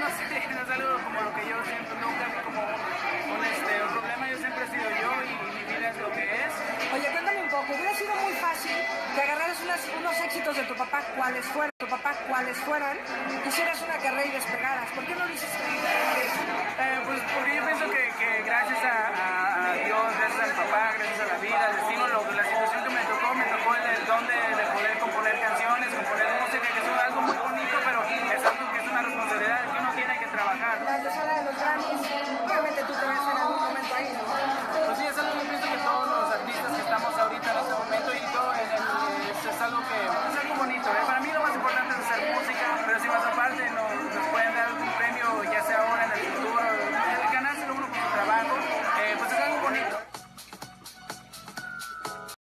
no sé, no es algo como lo que yo siempre, nunca como un problema, yo siempre he sido yo y mi vida es lo que es. Oye, cuéntame un poco, hubiera sido muy fácil que agarraras unos éxitos de tu papá, cuáles fueran, hicieras una carrera y despegaras. ¿Por qué no lo hiciste? Pues porque yo pienso que gracias a